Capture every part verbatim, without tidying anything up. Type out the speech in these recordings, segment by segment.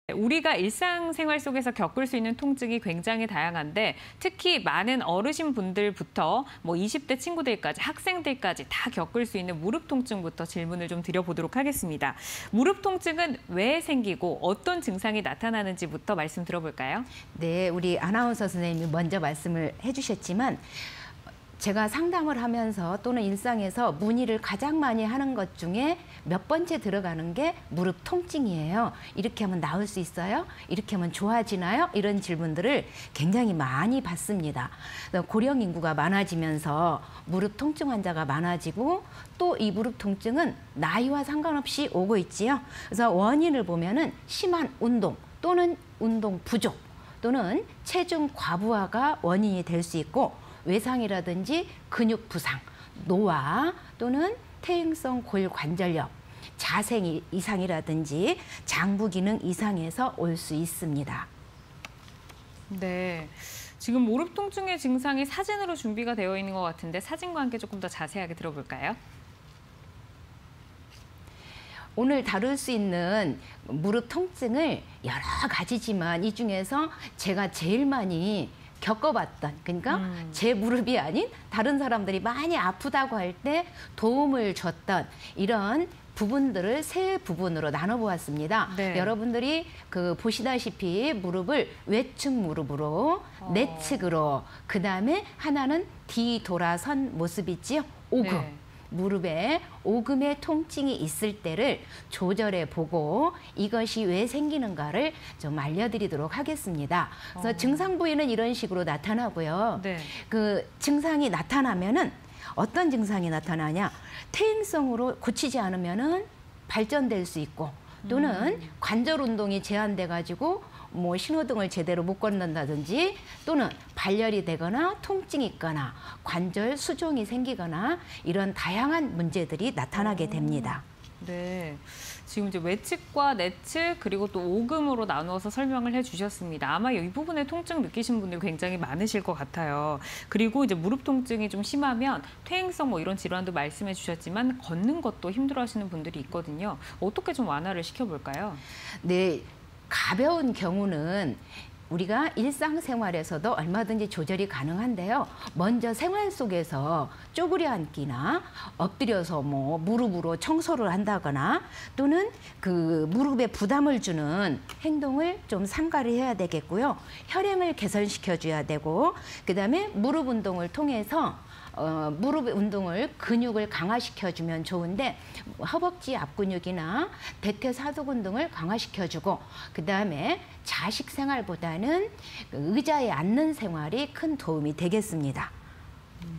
우리가 일상생활 속에서 겪을 수 있는 통증이 굉장히 다양한데 특히 많은 어르신분들부터 뭐 이십 대 친구들까지 학생들까지 다 겪을 수 있는 무릎 통증부터 질문을 좀 드려보도록 하겠습니다. 무릎 통증은 왜 생기고 어떤 증상이 나타나는지부터 말씀 들어볼까요? 네, 우리 아나운서 선생님이 먼저 말씀을 해주셨지만 제가 상담을 하면서 또는 일상에서 문의를 가장 많이 하는 것 중에 몇 번째 들어가는 게 무릎 통증이에요. 이렇게 하면 나을 수 있어요? 이렇게 하면 좋아지나요? 이런 질문들을 굉장히 많이 받습니다. 고령 인구가 많아지면서 무릎 통증 환자가 많아지고 또 이 무릎 통증은 나이와 상관없이 오고 있지요. 그래서 원인을 보면은 심한 운동 또는 운동 부족 또는 체중 과부하가 원인이 될 수 있고 외상이라든지 근육 부상, 노화 또는 퇴행성 골관절염, 자세 이상이라든지 장부 기능 이상에서 올 수 있습니다. 네, 지금 무릎 통증의 증상이 사진으로 준비가 되어 있는 것 같은데 사진과 함께 조금 더 자세하게 들어볼까요? 오늘 다룰 수 있는 무릎 통증을 여러 가지지만 이 중에서 제가 제일 많이 겪어봤던, 그러니까 음. 제 무릎이 아닌 다른 사람들이 많이 아프다고 할 때 도움을 줬던 이런 부분들을 세 부분으로 나눠보았습니다. 네. 여러분들이 그 보시다시피 무릎을 외측 무릎으로, 어. 내측으로, 그 다음에 하나는 뒤돌아선 모습이지요. 오금. 네. 무릎에 오금의 통증이 있을 때를 조절해 보고 이것이 왜 생기는가를 좀 알려드리도록 하겠습니다. 그래서 어. 증상 부위는 이런 식으로 나타나고요. 네. 그 증상이 나타나면은 어떤 증상이 나타나냐? 퇴행성으로 고치지 않으면은 발전될 수 있고 또는 음. 관절 운동이 제한돼 가지고 뭐 신호등을 제대로 못 걷는다든지 또는 발열이 되거나 통증이 있거나 관절 수종이 생기거나 이런 다양한 문제들이 나타나게 됩니다. 네, 지금 이제 외측과 내측 그리고 또 오금으로 나누어서 설명을 해주셨습니다. 아마 이 부분에 통증 느끼신 분들 굉장히 많으실 것 같아요. 그리고 이제 무릎 통증이 좀 심하면 퇴행성 뭐 이런 질환도 말씀해 주셨지만 걷는 것도 힘들어하시는 분들이 있거든요. 어떻게 좀 완화를 시켜볼까요? 네. 가벼운 경우는 우리가 일상생활에서도 얼마든지 조절이 가능한데요. 먼저 생활 속에서 쪼그려 앉기나 엎드려서 뭐 무릎으로 청소를 한다거나 또는 그 무릎에 부담을 주는 행동을 좀 삼가를 해야 되겠고요. 혈행을 개선시켜 줘야 되고 그다음에 무릎 운동을 통해서 어, 무릎 운동을 근육을 강화시켜주면 좋은데 허벅지 앞근육이나 대퇴사두근 등을 강화시켜주고 그 다음에 자식 생활보다는 의자에 앉는 생활이 큰 도움이 되겠습니다. 음,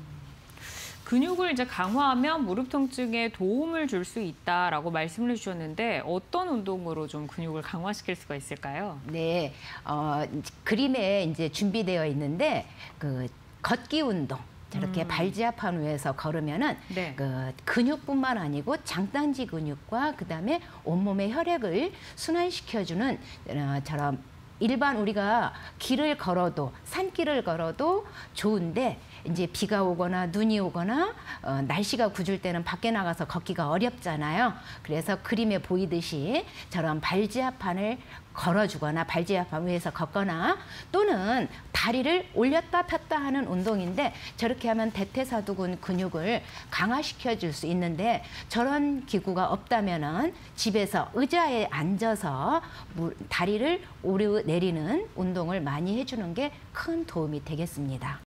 근육을 이제 강화하면 무릎 통증에 도움을 줄 수 있다라고 말씀을 해주셨는데 어떤 운동으로 좀 근육을 강화시킬 수가 있을까요? 네, 어, 그림에 이제 준비되어 있는데 그 걷기 운동. 이렇게 음. 발지압한 위에서 걸으면은 네. 그 근육뿐만 아니고 장단지 근육과 그다음에 온몸의 혈액을 순환시켜주는 어, 처럼 일반 우리가 길을 걸어도 산길을 걸어도 좋은데 이제 비가 오거나 눈이 오거나 어, 날씨가 궂을 때는 밖에 나가서 걷기가 어렵잖아요. 그래서 그림에 보이듯이 저런 발지압판을 걸어주거나 발지압판 위에서 걷거나 또는 다리를 올렸다 폈다 하는 운동인데 저렇게 하면 대퇴사두근 근육을 강화시켜 줄 수 있는데 저런 기구가 없다면은 집에서 의자에 앉아서 다리를 오르내리는 운동을 많이 해주는 게 큰 도움이 되겠습니다.